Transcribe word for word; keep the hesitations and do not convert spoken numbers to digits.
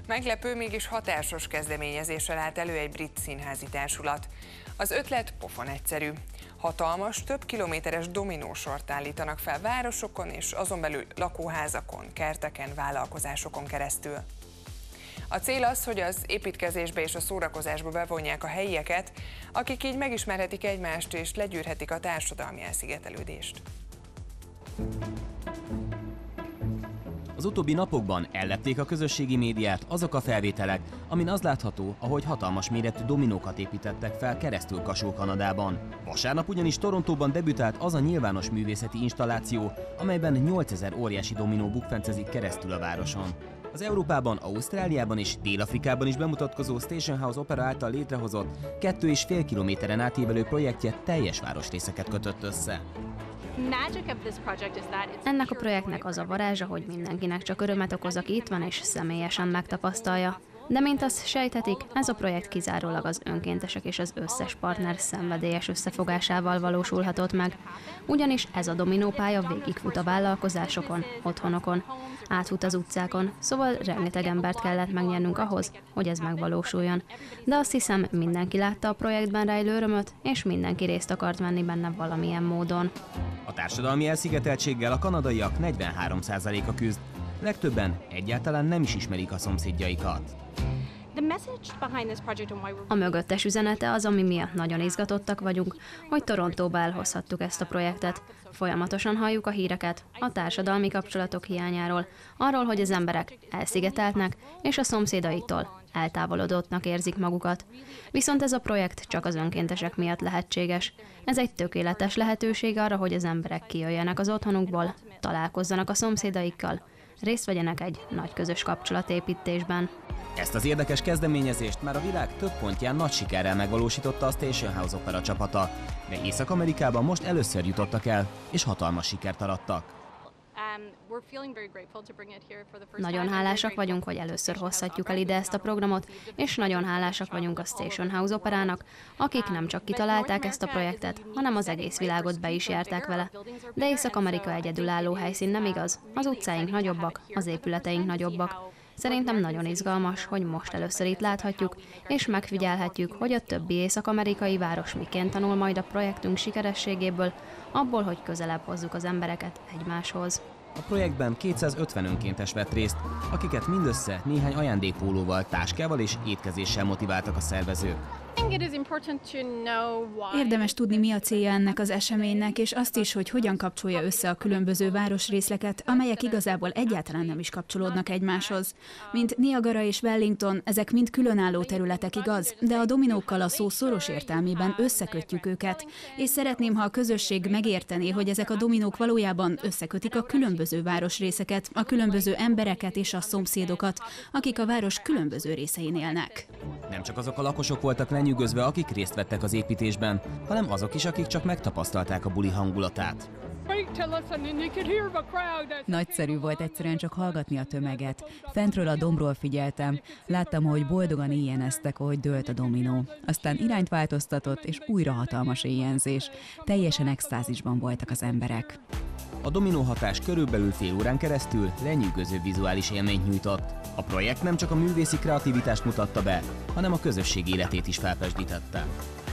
Meglepő, mégis hatásos kezdeményezéssel állt elő egy brit színházi társulat. Az ötlet pofon egyszerű. Hatalmas, több kilométeres dominósort állítanak fel városokon és azon belül lakóházakon, kerteken, vállalkozásokon keresztül. A cél az, hogy az építkezésbe és a szórakozásba bevonják a helyieket, akik így megismerhetik egymást és legyűrhetik a társadalmi elszigetelődést. Az utóbbi napokban ellepték a közösségi médiát azok a felvételek, amin az látható, ahogy hatalmas méretű dominókat építettek fel keresztül Kasul-Kanadában. Vasárnap ugyanis Torontóban debütált az a nyilvános művészeti installáció, amelyben nyolcezer óriási dominó bukfencezik keresztül a városon. Az Európában, Ausztráliában és Dél-Afrikában is bemutatkozó Station House Opera által létrehozott kettő és fél kilométeren átívelő projektje teljes városrészeket kötött össze. Ennek a projektnek az a varázsa, hogy mindenkinek csak örömet okoz, aki itt van és személyesen megtapasztalja. De mint azt sejthetik, ez a projekt kizárólag az önkéntesek és az összes partner szenvedélyes összefogásával valósulhatott meg. Ugyanis ez a dominópálya végigfut a vállalkozásokon, otthonokon, átfut az utcákon, szóval rengeteg embert kellett megnyernünk ahhoz, hogy ez megvalósuljon. De azt hiszem, mindenki látta a projektben rejlő örömöt, és mindenki részt akart venni benne valamilyen módon. A társadalmi elszigeteltséggel a kanadaiak negyvenhárom százaléka küzd. Legtöbben egyáltalán nem is ismerik a szomszédjaikat. A mögöttes üzenete az, ami miatt nagyon izgatottak vagyunk, hogy Torontóba elhozhattuk ezt a projektet. Folyamatosan halljuk a híreket a társadalmi kapcsolatok hiányáról, arról, hogy az emberek elszigeteltnek és a szomszédaitól eltávolodottnak érzik magukat. Viszont ez a projekt csak az önkéntesek miatt lehetséges. Ez egy tökéletes lehetőség arra, hogy az emberek kijöjjenek az otthonukból, találkozzanak a szomszédaikkal, részt vegyenek egy nagy közös kapcsolatépítésben. Ezt az érdekes kezdeményezést már a világ több pontján nagy sikerrel megvalósította a Station House Opera csapata, de Észak-Amerikában most először jutottak el, és hatalmas sikert arattak. Nagyon hálásak vagyunk, hogy először hozhatjuk el ide ezt a programot, és nagyon hálásak vagyunk a Station House Operának, akik nem csak kitalálták ezt a projektet, hanem az egész világot be is járták vele. De Észak-Amerika egyedülálló helyszín, nem igaz? Az utcáink nagyobbak, az épületeink nagyobbak. Szerintem nagyon izgalmas, hogy most először itt láthatjuk, és megfigyelhetjük, hogy a többi észak-amerikai város miként tanul majd a projektünk sikerességéből, abból, hogy közelebb hozzuk az embereket egymáshoz. A projektben kétszázötven önkéntes vett részt, akiket mindössze néhány ajándékpólóval, táskával és étkezéssel motiváltak a szervezők. Érdemes tudni, mi a célja ennek az eseménynek, és azt is, hogy hogyan kapcsolja össze a különböző városrészleket, amelyek igazából egyáltalán nem is kapcsolódnak egymáshoz. Mint Niagara és Wellington, ezek mind különálló területek, igaz, de a dominókkal a szó szoros értelmében összekötjük őket, és szeretném, ha a közösség megértené, hogy ezek a dominók valójában összekötik a különböző városrészeket, a különböző embereket és a szomszédokat, akik a város különböző részein élnek. Nem csak azok a lakosok voltak lenyűgözve, akik részt vettek az építésben, hanem azok is, akik csak megtapasztalták a buli hangulatát. Nagyszerű volt egyszerűen csak hallgatni a tömeget. Fentről a dombról figyeltem, láttam, hogy boldogan éjjeneztek, ahogy dőlt a dominó. Aztán irányt változtatott, és újra hatalmas éjjenzés. Teljesen extázisban voltak az emberek. A dominó hatás körülbelül fél órán keresztül lenyűgöző vizuális élményt nyújtott. A projekt nem csak a művészi kreativitást mutatta be, hanem a közösség életét is felpezsdítette.